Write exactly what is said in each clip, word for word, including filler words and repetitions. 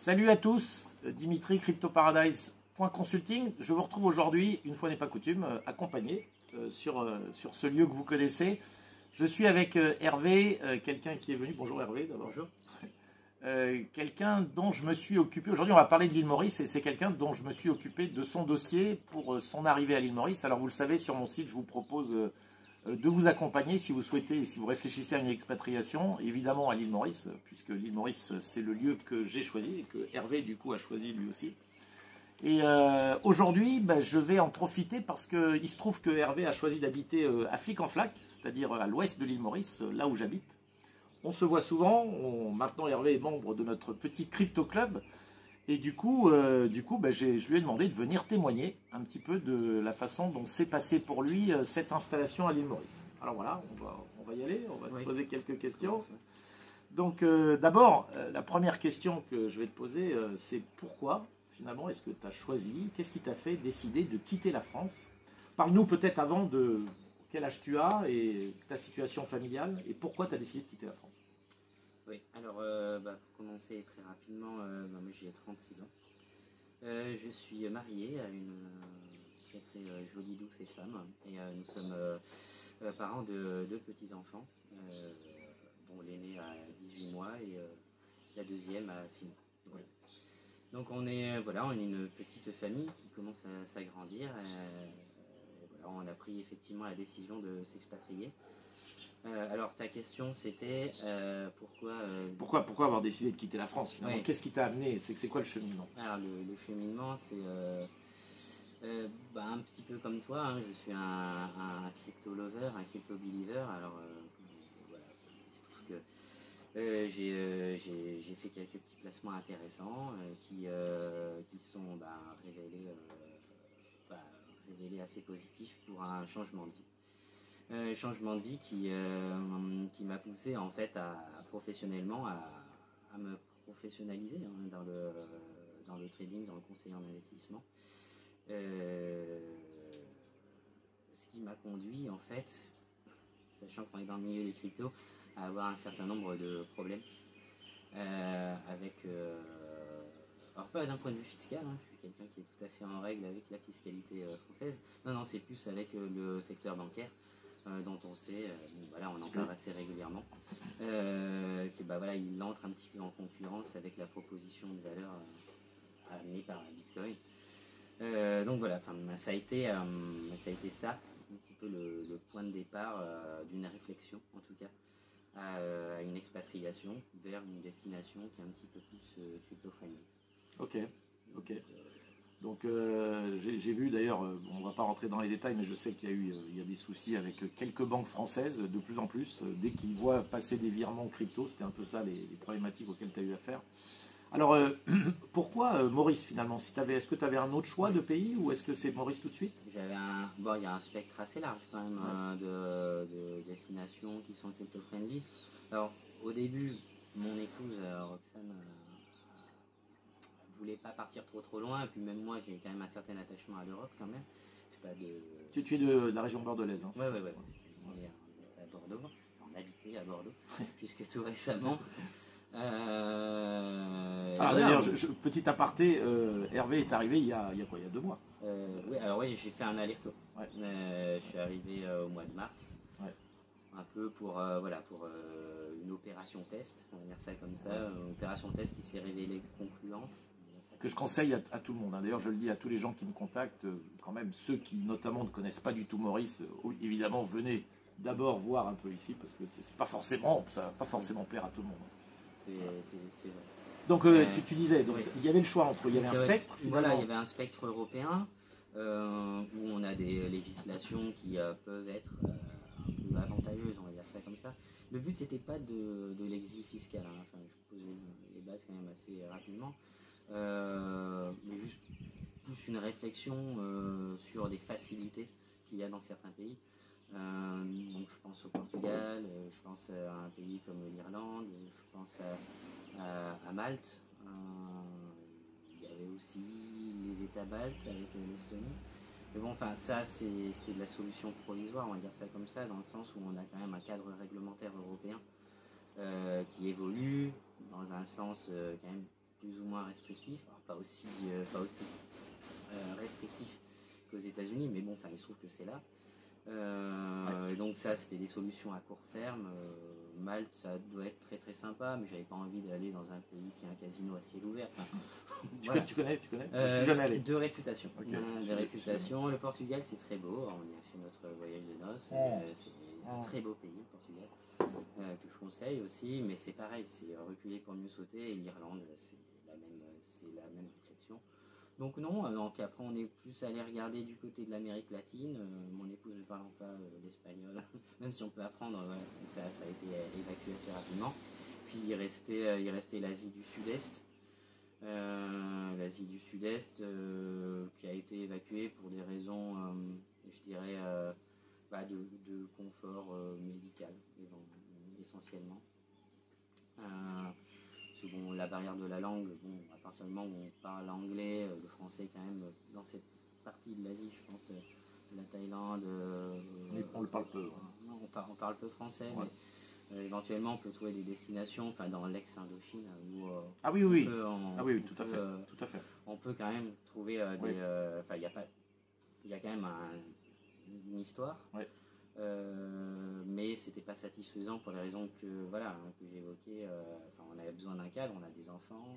Salut à tous, Dimitri, CryptoParadise point consulting. Je vous retrouve aujourd'hui, une fois n'est pas coutume, euh, accompagné euh, sur, euh, sur ce lieu que vous connaissez. Je suis avec euh, Hervé, euh, quelqu'un qui est venu. Bonjour Hervé d'abord. Bonjour. Euh, quelqu'un dont je me suis occupé. Aujourd'hui, on va parler de l'île Maurice et c'est quelqu'un dont je me suis occupé de son dossier pour euh, son arrivée à l'île Maurice. Alors, vous le savez, sur mon site, je vous propose euh, de vous accompagner si vous souhaitez, si vous réfléchissez à une expatriation, évidemment à l'île Maurice, puisque l'île Maurice, c'est le lieu que j'ai choisi et que Hervé, du coup, a choisi lui aussi. Et euh, aujourd'hui, ben, je vais en profiter parce qu'il se trouve que Hervé a choisi d'habiter euh, à Flic-en-Flac, c'est-à-dire à l'ouest de l'île Maurice, là où j'habite. On se voit souvent, on, maintenant Hervé est membre de notre petit crypto club, et du coup, euh, du coup ben, je lui ai demandé de venir témoigner un petit peu de la façon dont s'est passée pour lui euh, cette installation à l'île Maurice. Alors voilà, on va, on va y aller, on va te Oui. poser quelques questions. Ouais. Donc euh, d'abord, euh, la première question que je vais te poser, euh, c'est pourquoi finalement est-ce que tu as choisi, qu'est-ce qui t'a fait décider de quitter la France? Parle-nous peut-être avant de quel âge tu as et ta situation familiale et pourquoi tu as décidé de quitter la France. Oui, alors euh, bah, pour commencer très rapidement, euh, bah, moi j'ai trente-six ans. Euh, je suis marié à une euh, très très euh, jolie, douce et femme et euh, nous sommes euh, euh, parents de deux petits-enfants, euh, dont l'aîné a dix-huit mois et euh, la deuxième a six mois. Voilà. Donc on est, voilà, on est une petite famille qui commence à s'agrandir. Euh, voilà, on a pris effectivement la décision de s'expatrier. Euh, alors ta question c'était euh, pourquoi, euh, Pourquoi Pourquoi avoir décidé de quitter la France finalement? Oui. Qu'est-ce qui t'a amené? C'est c'est quoi le cheminement? Alors le, le cheminement c'est euh, euh, bah, un petit peu comme toi, hein, je suis un, un crypto lover, un crypto believer. Alors euh, voilà, il se trouve que euh, j'ai euh, j'ai fait quelques petits placements intéressants euh, qui, euh, qui sont bah, révélés, euh, bah, révélés assez positifs pour un changement de vie. Euh, changement de vie qui, euh, qui m'a poussé en fait à, à professionnellement à, à me professionnaliser hein, dans, le, dans le trading, dans le conseil en investissement. Euh, ce qui m'a conduit en fait, sachant qu'on est dans le milieu des cryptos, à avoir un certain nombre de problèmes euh, avec, euh, alors pas d'un point de vue fiscal, hein, je suis quelqu'un qui est tout à fait en règle avec la fiscalité euh, française, non non c'est plus avec euh, le secteur bancaire. Euh, dont on sait, euh, bon, voilà, on en parle assez régulièrement, euh, que bah, voilà, il entre un petit peu en concurrence avec la proposition de valeur euh, amenée par Bitcoin. Euh, donc voilà, ça a été, euh, ça a été ça, un petit peu le, le point de départ euh, d'une réflexion, en tout cas, à, à une expatriation vers une destination qui est un petit peu plus euh, crypto-friendly. Ok, ok. Euh, Donc euh, j'ai vu d'ailleurs, euh, on ne va pas rentrer dans les détails, mais je sais qu'il y a eu euh, il y a des soucis avec quelques banques françaises, de plus en plus, euh, dès qu'ils voient passer des virements crypto, c'était un peu ça les, les problématiques auxquelles tu as eu affaire. Alors euh, pourquoi euh, Maurice finalement? Si Est-ce que tu avais un autre choix de pays ou est-ce que c'est Maurice tout de suite? J'avais un, bon, il y a un spectre assez large quand même ouais. euh, de, de destinations qui sont crypto-friendly. Alors au début, mon épouse euh, Roxane euh, voulais pas partir trop trop loin, et puis même moi j'ai quand même un certain attachement à l'Europe quand même. Pas de... tu, tu es de, de la région bordelaise, hein? Ouais, ouais, ouais, on était à Bordeaux, enfin, on habitait à Bordeaux, puisque tout récemment. Euh, alors d'ailleurs, on... petit aparté, euh, Hervé est arrivé il y a, il y a quoi, il y a deux mois. Euh, oui, alors oui, j'ai fait un aller-retour. Ouais. Euh, je suis arrivé euh, au mois de mars. Ouais. Un peu pour, euh, voilà, pour euh, une opération test, on va dire ça comme ça, ouais. Une opération test qui s'est révélée concluante. Que je conseille à, à tout le monde. Hein. D'ailleurs, je le dis à tous les gens qui me contactent, euh, quand même, ceux qui notamment ne connaissent pas du tout Maurice, euh, évidemment, venez d'abord voir un peu ici, parce que c'est pas forcément, ça va pas forcément plaire à tout le monde. C'est vrai. Donc, euh, euh, tu, tu disais, donc, oui. Il y avait le choix entre, il y avait un spectre. Voilà, il y avait un spectre européen, euh, où on a des législations qui euh, peuvent être euh, un peu avantageuses, on va dire ça comme ça. Le but, c'était pas de, de l'exil fiscal, hein. Enfin, je pose les bases quand même assez rapidement. Euh, mais juste plus une réflexion euh, sur des facilités qu'il y a dans certains pays. Euh, donc je pense au Portugal, euh, je pense à un pays comme l'Irlande, je pense à, à, à Malte. Euh, il y avait aussi les États baltes avec euh, l'Estonie. Mais bon, enfin ça c'était de la solution provisoire, on va dire ça comme ça, dans le sens où on a quand même un cadre réglementaire européen euh, qui évolue dans un sens euh, quand même plus ou moins restrictif, alors pas aussi, euh, pas aussi euh, restrictif qu'aux États-Unis, mais bon, enfin, il se trouve que c'est là. Euh, ouais. Et donc ça, c'était des solutions à court terme. Euh, Malte, ça doit être très très sympa, mais j'avais pas envie d'aller dans un pays qui a un casino à ciel ouvert. Enfin, tu, voilà. connais, tu connais, tu connais euh, Je suis jamais allé. De réputation. Okay. Euh, de réputation. Le Portugal, c'est très beau. On y a fait notre voyage de noces. Oh. Euh, c'est un oh. très beau pays, le Portugal, euh, que je conseille aussi. Mais c'est pareil, c'est reculer pour mieux sauter. Et l'Irlande, c'est la même, c'est la même réflexion. Donc non, donc après on est plus allé regarder du côté de l'Amérique latine, euh, mon épouse ne parlant pas euh, l'espagnol, même si on peut apprendre, ouais, donc ça, ça a été évacué assez rapidement. Puis il restait, euh, il restait l'Asie du Sud-Est, euh, l'Asie du Sud-Est euh, qui a été évacuée pour des raisons, euh, je dirais, euh, bah, de, de confort euh, médical essentiellement. Euh, Bon, la barrière de la langue, bon, à partir du moment où on parle anglais, le français quand même, dans cette partie de l'Asie, je pense, la Thaïlande... Euh, on le parle peu. Ouais. Non, on, parle, on parle peu français, ouais. mais euh, éventuellement on peut trouver des destinations, enfin dans l'ex-Indochine, où... Euh, ah oui, oui, peut, on, ah oui, oui tout, peut, à fait, euh, tout à fait. On peut quand même trouver euh, des... Enfin, oui. euh, il y a pas... Il y a quand même un, une histoire. Ouais. Euh, mais c'était pas satisfaisant pour les raisons que voilà hein, que j'évoquais. Euh, enfin, on avait besoin d'un cadre, on a des enfants.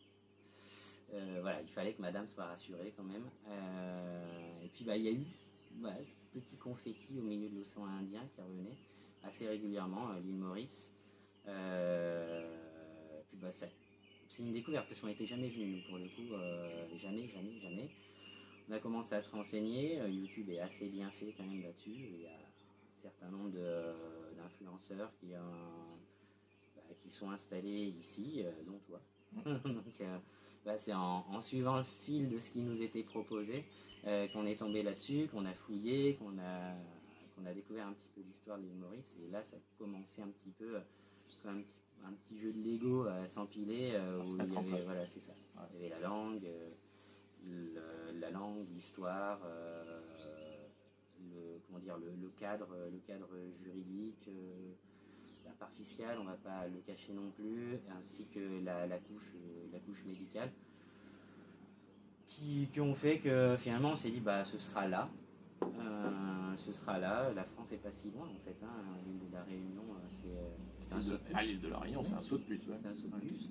Euh, voilà, il fallait que Madame soit rassurée quand même. Euh, et puis bah il y a eu voilà, ce petit confetti au milieu de l'océan Indien qui revenait assez régulièrement, euh, l'île Maurice. Euh, puis bah ça, c'est une découverte parce qu'on n'était jamais venu nous pour le coup, euh, jamais, jamais, jamais. On a commencé à se renseigner. YouTube est assez bien fait quand même là-dessus. Il y a certain nombre d'influenceurs qui, euh, bah, qui sont installés ici, euh, dont toi. Donc, euh, bah, c'est en, en suivant le fil de ce qui nous était proposé euh, qu'on est tombé là-dessus, qu'on a fouillé, qu'on a, qu'on a découvert un petit peu l'histoire de l'île Maurice. Et là, ça a commencé un petit peu euh, comme un petit, un petit jeu de Lego à s'empiler. Euh, où il y avait, voilà, c'est ça. Ouais. Il y avait la langue, euh, le, la langue, l'histoire. Euh, Le, comment dire, le, le, cadre, le cadre juridique, euh, la part fiscale, on ne va pas le cacher non plus, ainsi que la, la, couche, la couche médicale, qui, qui ont fait que finalement on s'est dit bah ce sera là, euh, ce sera là, la France est pas si loin en fait, hein, l'île de la Réunion, c'est un saut de puce. Ah, l'île de la Réunion, c'est un saut de puce. Ouais. C'est un saut de puce.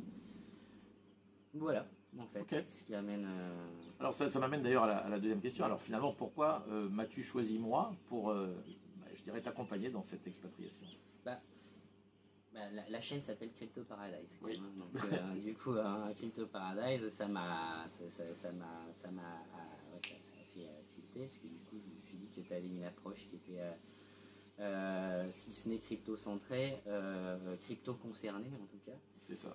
Voilà, en fait, okay. Ce qui amène... Euh... Alors ça, ça m'amène d'ailleurs à, à la deuxième question. Alors finalement, pourquoi euh, m'as-tu choisi moi pour, euh, bah, je dirais, t'accompagner dans cette expatriation? bah, bah, la, la chaîne s'appelle Crypto Paradise. Quand oui. même, hein. Donc euh, du coup, hein, Crypto Paradise, ça m'a, ça, ça, ça m'a, ça m'a, euh, ouais, ça, ça m'a fait euh, tilter, parce que du coup, je me suis dit que tu avais une approche qui était... Euh, Euh, si ce n'est crypto-centré, euh, crypto-concerné en tout cas. C'est ça.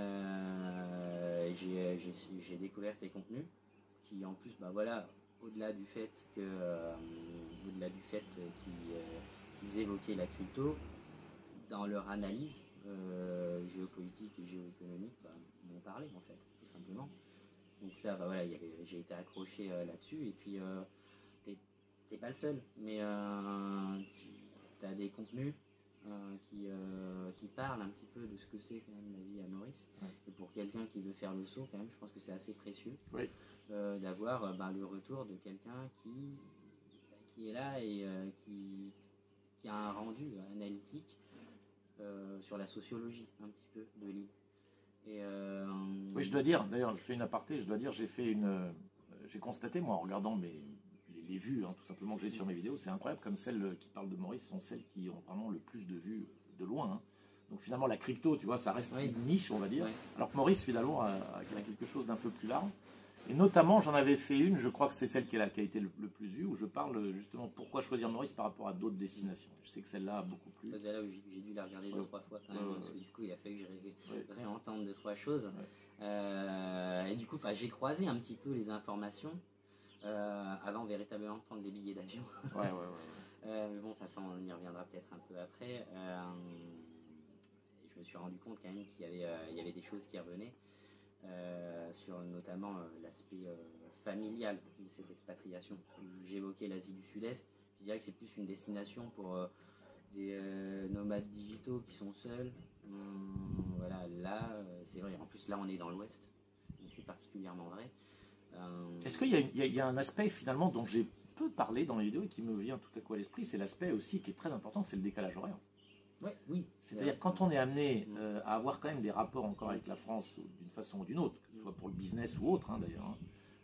Euh, j'ai découvert tes contenus qui en plus, bah voilà, au-delà du fait que, euh, au-delà du fait qu'ils euh, qu'ils évoquaient la crypto, dans leur analyse euh, géopolitique et géoéconomique, bah, m'ont parlé en fait, tout simplement. Donc ça, bah voilà, j'ai été accroché euh, là-dessus et puis euh, t'es pas le seul, mais euh, tu as des contenus euh, qui, euh, qui parlent un petit peu de ce que c'est quand même la vie à Maurice. Ouais. Et pour quelqu'un qui veut faire le saut, quand même, je pense que c'est assez précieux oui. euh, d'avoir euh, ben, le retour de quelqu'un qui, qui est là et euh, qui, qui a un rendu analytique euh, sur la sociologie un petit peu de l'île. Et euh, oui, je dois dire, d'ailleurs, je fais une aparté, je dois dire, j'ai fait une, euh, j'ai constaté moi en regardant mes les vues, hein, tout simplement, que j'ai sur mes vidéos, c'est incroyable, comme celles qui parlent de Maurice sont celles qui ont vraiment le plus de vues de loin. Hein. Donc finalement, la crypto, tu vois, ça reste oui. une niche, on va dire. Oui. Alors que Maurice, finalement, a, a quelque chose d'un peu plus large. Et notamment, j'en avais fait une, je crois que c'est celle qui, est, qui a été le, le plus vue, où je parle justement pourquoi choisir Maurice par rapport à d'autres destinations. Je sais que celle-là a beaucoup plus. C'est là où j'ai dû la regarder deux, ouais. trois fois quand même, ouais, parce que du coup, il a fallu que je ré... ouais. réentende deux, trois choses. Ouais. Euh, et du coup, j'ai croisé un petit peu les informations. Euh, avant véritablement de prendre les billets d'avion. Ouais, ouais, ouais, ouais. euh, mais bon, de toute façon, on y reviendra peut-être un peu après. Euh, je me suis rendu compte quand même qu'il y avait, euh, il y avait des choses qui revenaient, euh, sur notamment euh, l'aspect euh, familial de cette expatriation. J'évoquais l'Asie du Sud-Est, je dirais que c'est plus une destination pour euh, des euh, nomades digitaux qui sont seuls. Hum, voilà, là, c'est vrai, en plus là on est dans l'Ouest. et c'est particulièrement vrai. Euh, Est-ce qu'il y, y, y a un aspect finalement dont j'ai peu parlé dans les vidéos et qui me vient tout à coup à l'esprit, c'est l'aspect aussi qui est très important, c'est le décalage horaire. Ouais, oui. C'est-à-dire quand on est amené euh, à avoir quand même des rapports encore avec la France d'une façon ou d'une autre, que ce soit pour le business ou autre hein, d'ailleurs. Hein,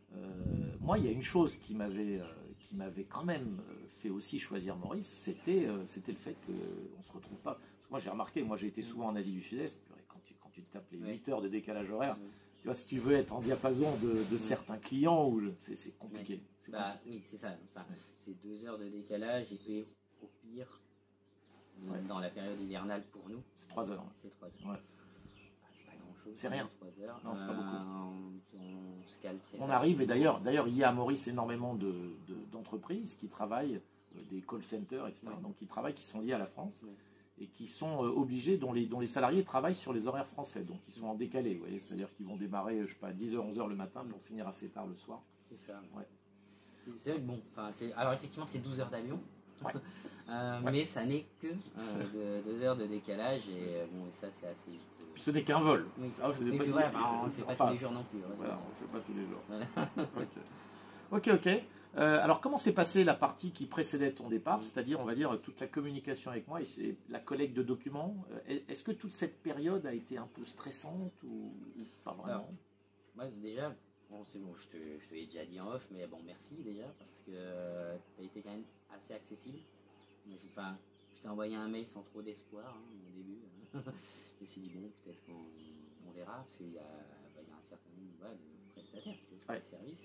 euh, moi, il y a une chose qui m'avait euh, qui m'avait quand même fait aussi choisir Maurice, c'était euh, c'était le fait qu'on ne se retrouve pas. Parce que moi, j'ai remarqué, moi j'ai été souvent en Asie du Sud-Est, quand tu, quand tu te tapes les ouais. huit heures de décalage horaire, ouais. tu vois, si tu veux être en diapason de, de ouais. certains clients, c'est compliqué. Ouais. C'est bah, oui, c'est ça. Enfin, ouais. C'est deux heures de décalage et au pire. Ouais. Dans la période hivernale pour nous, c'est trois heures. C'est trois heures. Ouais. Bah, c'est pas grand chose. C'est rien. trois heures. Non, c'est pas euh, beaucoup. On, on se cale très On arrive, et d'ailleurs, d'ailleurs, il y a à Maurice énormément d'entreprises de, de, qui travaillent, euh, des call centers, et cetera. Ouais. Donc, qui travaillent, qui sont liés à la France ouais. et qui sont euh, obligés, dont les, dont les salariés travaillent sur les horaires français. Donc, ils sont en décalé, vous voyez. C'est-à-dire qu'ils vont démarrer, je sais pas, à dix heures, onze heures le matin pour finir assez tard le soir. C'est ça. Ouais. C'est vrai que bon, alors effectivement, c'est douze heures d'avion. Ouais. Euh, ouais. Mais ça n'est que euh, de, deux heures de décalage et bon, et ça c'est assez vite. Euh... Ce n'est qu'un vol. Oui. Ah, ce n'est pas, voilà, bah, on ne fait pas enfin, tous les jours non plus. Voilà, on ne fait pas tous les jours. Voilà. ok, ok. ok. Euh, alors comment s'est passée la partie qui précédait ton départ, oui. c'est-à-dire on va dire toute la communication avec moi et la collecte de documents. Est-ce que toute cette période a été un peu stressante ou, ou pas vraiment? Alors, moi déjà. Bon, c'est bon, je te, je te l'ai déjà dit en off, mais bon, merci déjà, parce que euh, tu as été quand même assez accessible. Enfin, je t'ai envoyé un mail sans trop d'espoir hein, au début. Hein. Je me suis dit, bon, peut-être qu'on on verra, parce qu'il y, bah, y a un certain nombre voilà, de prestataires qui offrent ouais. des services.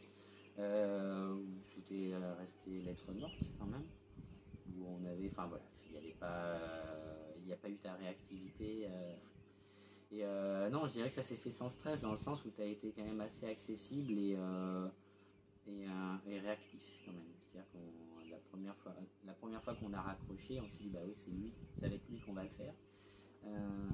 Euh, tout est resté lettre morte quand même. Où on avait, enfin voilà, il n'y avait pas, il n'y a pas eu ta réactivité. Euh, Et euh, non, je dirais que ça s'est fait sans stress, dans le sens où tu as été quand même assez accessible et, euh, et, euh, et réactif quand même. C'est-à-dire que la première fois, la première fois qu'on a raccroché, on s'est dit bah oui c'est lui, c'est avec lui qu'on va le faire. Euh,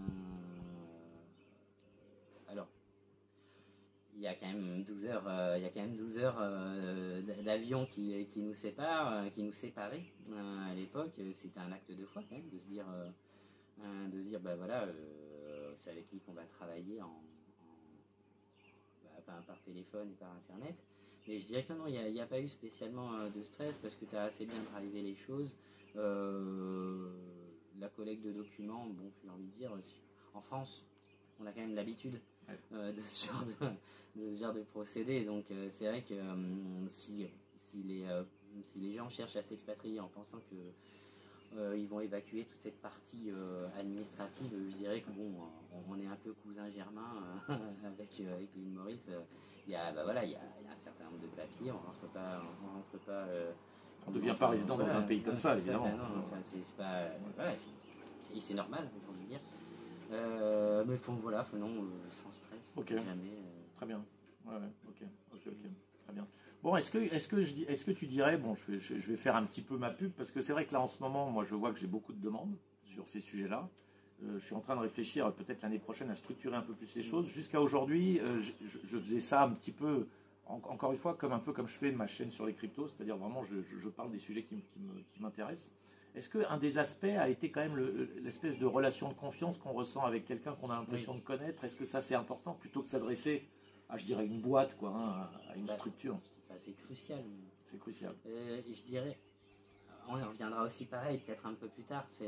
alors, il y a quand même douze heures, euh, il y a quand même douze heures euh, d'avion qui, qui nous séparent, euh, qui nous séparaient euh, à l'époque. C'était un acte de foi quand même de se dire, euh, euh, de se dire bah voilà. Euh, c'est avec lui qu'on va travailler en, en, bah, par téléphone et par internet. Mais je dirais que non, il n'y a, a pas eu spécialement euh, de stress parce que tu as assez bien drivé les choses. Euh, la collecte de documents, bon, j'ai envie de dire, en France, on a quand même l'habitude euh, de, ce genre de, de ce genre de procédé. Donc euh, c'est vrai que euh, si, si, les, euh, si les gens cherchent à s'expatrier en pensant que Euh, ils vont évacuer toute cette partie euh, administrative. Je dirais que bon, on, on est un peu cousin germain euh, avec euh, avec l'île Maurice. Il y a, bah voilà, il y a, il y a un certain nombre de papiers. On rentre pas, on rentre pas. Euh, on ne devient pas résident dans un pays comme ça, évidemment. Ça, bah non, enfin, c'est pas, euh, voilà, c'est normal, j'ai envie de dire. Euh, mais faut, voilà, faut, non, euh, sans stress. Ok. Jamais. Euh... Très bien. Ouais, ouais. Ok, ok, ok. Très bien. Bon, est-ce que, est-ce que, je dis, est-ce que tu dirais, bon, je vais, je vais faire un petit peu ma pub, parce que c'est vrai que là, en ce moment, moi, je vois que j'ai beaucoup de demandes sur ces sujets-là. Euh, je suis en train de réfléchir, peut-être l'année prochaine, à structurer un peu plus les choses. Jusqu'à aujourd'hui, euh, je, je faisais ça un petit peu, en, encore une fois, comme un peu comme je fais ma chaîne sur les cryptos, c'est-à-dire vraiment, je, je, je parle des sujets qui, qui, me, qui m'intéressent. Est-ce qu'un des aspects a été quand même le, l'espèce de relation de confiance qu'on ressent avec quelqu'un qu'on a l'impression oui. de connaître? Est-ce que ça, c'est important, plutôt que de s'adresser à, je dirais, une boîte, quoi, hein, à une bah, structure? Enfin, c'est crucial. C'est crucial. Euh, je dirais, on y reviendra aussi pareil, peut-être un peu plus tard, c'est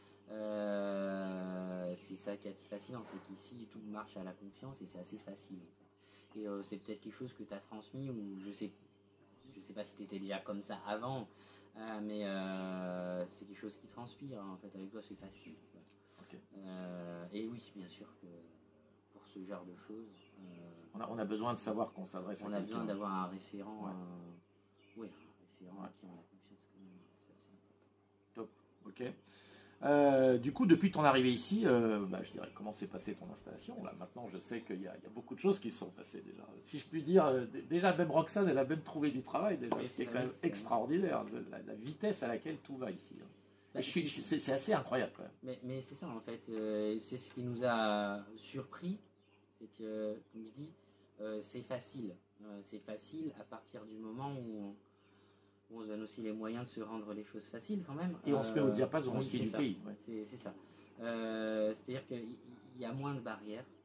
euh, c'est ça qui est fascinant, c'est qu'ici, tout marche à la confiance et c'est assez facile. En fait. Et euh, c'est peut-être quelque chose que tu as transmis, ou je sais, je sais pas si tu étais déjà comme ça avant, euh, mais euh, c'est quelque chose qui transpire, en fait, avec toi, c'est facile. Okay. Euh, et oui, bien sûr que pour ce genre de choses... Euh, on, a, on a besoin de savoir qu'on s'adresse à quelqu'un. On a besoin d'avoir un référent... Ouais. Euh, oui, un référent ouais. à qui on a confiance quand même, ça c'est important. Top, ok. Euh, du coup, depuis ton arrivée ici, euh, bah, je dirais, comment s'est passée ton installation? Là, maintenant, je sais qu'il y, y a beaucoup de choses qui se sont passées déjà. Si je puis dire, euh, déjà, même Roxane, elle a même trouvé du travail, déjà, oui, ce qui est quand même est extraordinaire, la, la vitesse à laquelle tout va ici. Hein. Bah, c'est assez incroyable, quand même. Mais, mais c'est ça, en fait. Euh, c'est ce qui nous a surpris, c'est que, comme je dis, euh, c'est facile. Euh, c'est facile à partir du moment où... On, on se donne aussi les moyens de se rendre les choses faciles quand même. Et on euh, se met au diapason oui, aussi du ça. pays. Ouais. C'est ça. Euh, C'est-à-dire qu'il y a moins de barrières.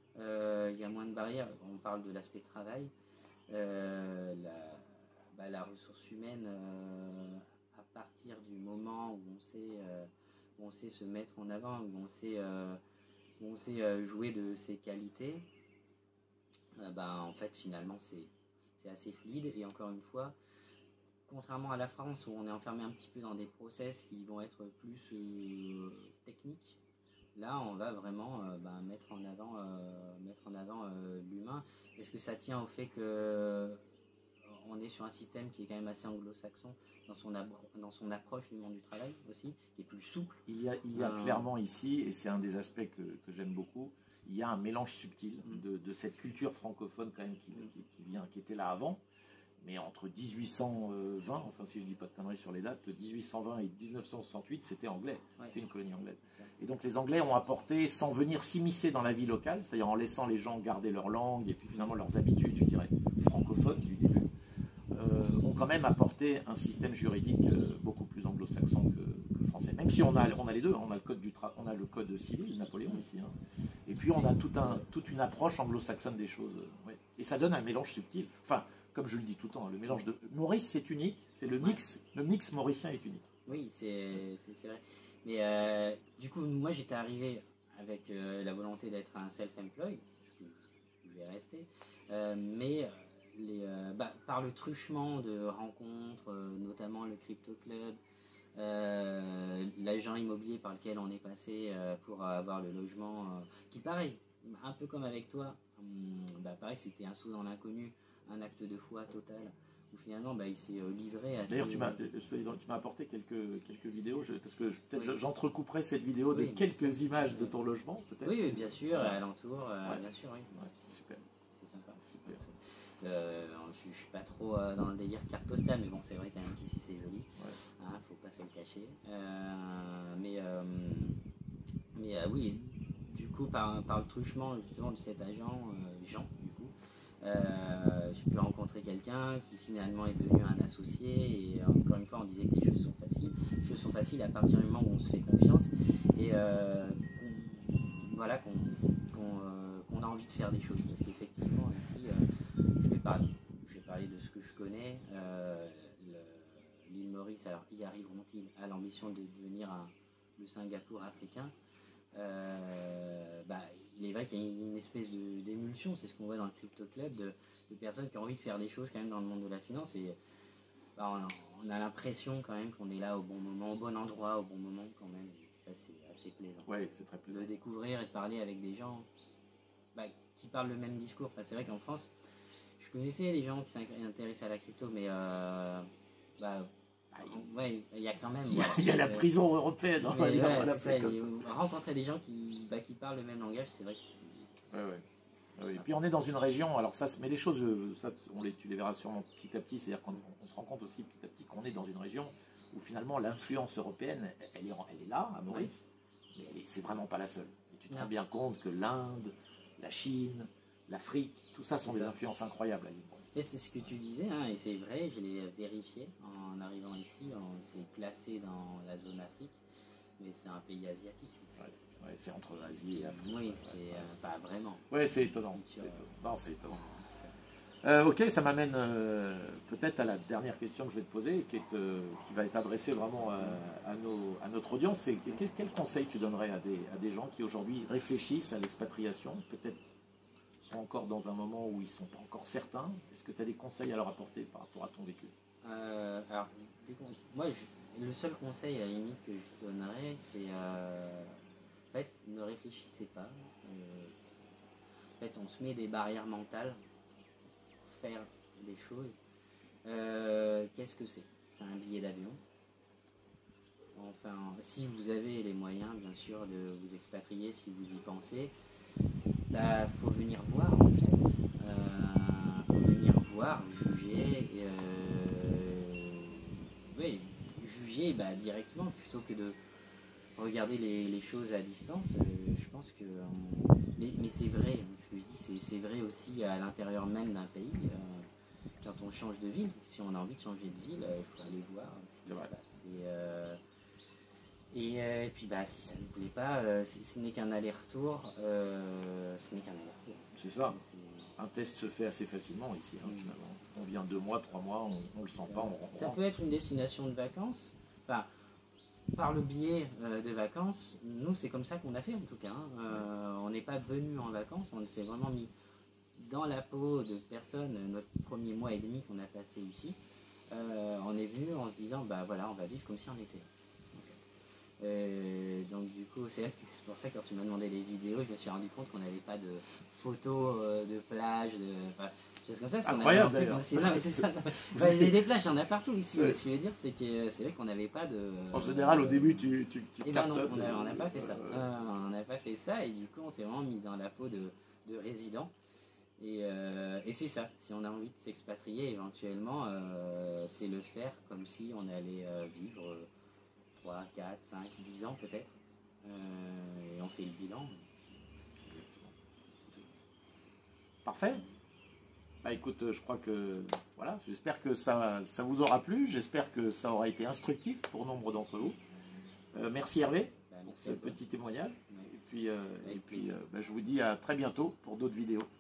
euh, il y a moins de barrières. On parle de l'aspect travail. Euh, la, bah, la ressource humaine, euh, à partir du moment où on sait, euh, où on sait se mettre en avant, où on sait, euh, où on sait euh, jouer de ses qualités, euh, bah, en fait, finalement, c'est, c'est assez fluide. Et encore une fois, contrairement à la France où on est enfermé un petit peu dans des process qui vont être plus euh, techniques, là on va vraiment euh, bah, mettre en avant, euh, mettre en avant euh, l'humain. Est-ce que ça tient au fait que euh, on est sur un système qui est quand même assez anglo-saxon dans son, dans son approche du monde du travail aussi, qui est plus souple? Il y a, il y a euh... clairement ici, et c'est un des aspects que, que j'aime beaucoup, il y a un mélange subtil mmh. de, de cette culture francophone quand même qui, mmh. qui, qui, vient, qui était là avant. Mais entre dix-huit cent vingt, enfin si je ne dis pas de conneries sur les dates, dix-huit cent vingt et dix-neuf cent soixante-huit, c'était anglais, ouais. C'était une colonie anglaise. Et donc les Anglais ont apporté, sans venir s'immiscer dans la vie locale, c'est-à-dire en laissant les gens garder leur langue et puis finalement leurs habitudes, je dirais, francophones du début, euh, ont quand même apporté un système juridique euh, beaucoup plus anglo-saxon que, que français. Même si on a, on a les deux, on a le code, du tra- on a le code civil, Napoléon ici, hein. Et puis on a tout un, toute une approche anglo-saxonne des choses. Euh, ouais. Et ça donne un mélange subtil. Enfin, comme je le dis tout le temps, le mélange de Maurice c'est unique, c'est le mix, ouais. Le mix mauricien est unique. Oui, c'est, c'est, c'est vrai. Mais euh, du coup, moi j'étais arrivé avec euh, la volonté d'être un self-employed, je, je vais rester, euh, mais les, euh, bah, par le truchement de rencontres, euh, notamment le Crypto Club, euh, l'agent immobilier par lequel on est passé euh, pour avoir le logement, euh, qui pareil, un peu comme avec toi, hum, bah, pareil c'était un saut dans l'inconnu, un acte de foi total, où finalement bah, il s'est euh, livré à... D'ailleurs, tu m'as, tu m'as apporté quelques, quelques vidéos, je, parce que je, peut-être oui. j'entrecouperai cette vidéo oui, de quelques images de ton logement, peut-être. Oui, oui, bien sûr, ouais. Alentour, euh, ouais. Bien sûr, oui. Ouais, super. C'est, c'est sympa. Super. C'est, euh, je ne suis pas trop euh, dans le délire carte postale, mais bon, c'est vrai quand même qu'ici c'est joli, ouais. Hein, faut pas se le cacher. Euh, mais euh, mais euh, oui, du coup, par, par le truchement justement de cet agent, euh, Jean, du coup, Euh, j'ai pu rencontrer quelqu'un qui finalement est devenu un associé et encore une fois on disait que les choses sont faciles. Les choses sont faciles à partir du moment où on se fait confiance et euh, qu'on, voilà, qu'on, qu'on, euh, qu'on a envie de faire des choses. Parce qu'effectivement ici, euh, je, vais parler, je vais parler de ce que je connais. Euh, le, l'île Maurice, alors y arriveront-ils à l'ambition de devenir un, le Singapour africain? Euh, bah, il est vrai qu'il y a une espèce de, d'émulsion, c'est ce qu'on voit dans le Crypto Club, de, de personnes qui ont envie de faire des choses quand même dans le monde de la finance et bah, on, a, on a l'impression quand même qu'on est là au bon moment, au bon endroit, au bon moment quand même, et ça c'est assez plaisant. Oui, c'est très plaisant. De découvrir et de parler avec des gens bah, qui parlent le même discours. Enfin, c'est vrai qu'en France, je connaissais des gens qui s'intéressaient à la crypto, mais euh, bah, ouais, il y a quand même. Il y a, il y a la euh, prison européenne. On va dire, ouais, voilà, c'est ça, comme ça. Rencontrer des gens qui, bah, qui parlent le même langage, c'est vrai que c'est. Ouais, ouais. Oui. Et puis on est dans une région, alors ça, mais les choses, ça, on les, tu les verras sûrement petit à petit, c'est-à-dire qu'on on se rend compte aussi petit à petit qu'on est dans une région où finalement l'influence européenne, elle est, elle est là, à Maurice, ouais. Mais c'est vraiment pas la seule. Et tu te rends bien compte que l'Inde, la Chine, l'Afrique, tout ça sont c'est des ça. Influences incroyables à l'île Maurice. Et c'est ce que tu disais, hein, et c'est vrai, je l'ai vérifié en arrivant ici, on s'est classé dans la zone Afrique, mais c'est un pays asiatique. En fait. Ouais. Ouais, c'est entre l'Asie et l'Afrique. Oui, c'est ouais. euh, enfin vraiment. Oui, c'est étonnant. C'est étonnant. Non, c'est étonnant. Euh, ok, ça m'amène euh, peut-être à la dernière question que je vais te poser, qui, est, euh, qui va être adressée vraiment à, à, nos, à notre audience. C'est quel, quel conseil tu donnerais à des, à des gens qui aujourd'hui réfléchissent à l'expatriation, peut-être sont encore dans un moment où ils ne sont pas encore certains. Est-ce que tu as des conseils à leur apporter par rapport à ton vécu? euh, Alors, moi, je, le seul conseil à la limite que je donnerais, c'est euh, en fait, ne réfléchissez pas. Euh, en fait, on se met des barrières mentales pour faire des choses. Euh, qu'est-ce que c'est? C'est un billet d'avion. Enfin, si vous avez les moyens, bien sûr, de vous expatrier, si vous y pensez, bah, faut venir voir en fait. Euh, faut venir voir, juger, et, euh, oui, juger bah, directement plutôt que de regarder les, les choses à distance. Euh, je pense que, on... mais, mais c'est vrai, ce que je dis, c'est, c'est vrai aussi à l'intérieur même d'un pays. Euh, quand on change de ville, si on a envie de changer de ville, il faut aller voir ce qui se passe. Et, euh, Et, euh, et puis bah si ça ne plaît pas, euh, c- ce n'est qu'un aller-retour. euh, ce n'est qu'un aller-retour. C'est ça. C'est- Un test se fait assez facilement ici, hein, Mm. finalement. On vient deux mois, trois mois, on, on le sent Ça, pas, on, on ça rentre. peut être une destination de vacances. Enfin, par le biais euh, de vacances, nous c'est comme ça qu'on a fait en tout cas. Hein. Euh, on n'est pas venu en vacances, on s'est vraiment mis dans la peau de personnes. Notre premier mois et demi qu'on a passé ici, euh, on est venu en se disant bah voilà, on va vivre comme si on était là. En fait. Euh, donc du coup, c'est c'est pour ça que quand tu m'as demandé les vidéos, je me suis rendu compte qu'on n'avait pas de photos euh, de plage, de enfin, choses comme ça. Parce qu'on Incroyable, avait, en fait, d'ailleurs. aussi- non, mais c'est ça. Vous Ouais, êtes- des, des plages, il y en a partout ici. Ouais. Ce que je veux dire, c'est que c'est vrai qu'on n'avait pas de. En général, au début, tu, tu, tu Eh ben non, cartonnes, on n'a on n'a euh, pas fait ça. euh, Euh, on n'a pas fait ça et du coup, on s'est vraiment mis dans la peau de, de résident. Et, euh, et c'est ça. Si on a envie de s'expatrier éventuellement, euh, c'est le faire comme si on allait euh, vivre euh, trois, quatre, cinq, dix ans peut-être. Euh, et on fait le bilan. Exactement. C'est tout. Parfait. Bah écoute, euh, je crois que voilà, j'espère que ça, ça vous aura plu, j'espère que ça aura été instructif pour nombre d'entre vous. Euh, merci Hervé Bah, pour merci ce à toi. petit témoignage. Ouais. Et puis, euh, Avec et puis plaisir. euh, bah, je vous dis à très bientôt pour d'autres vidéos.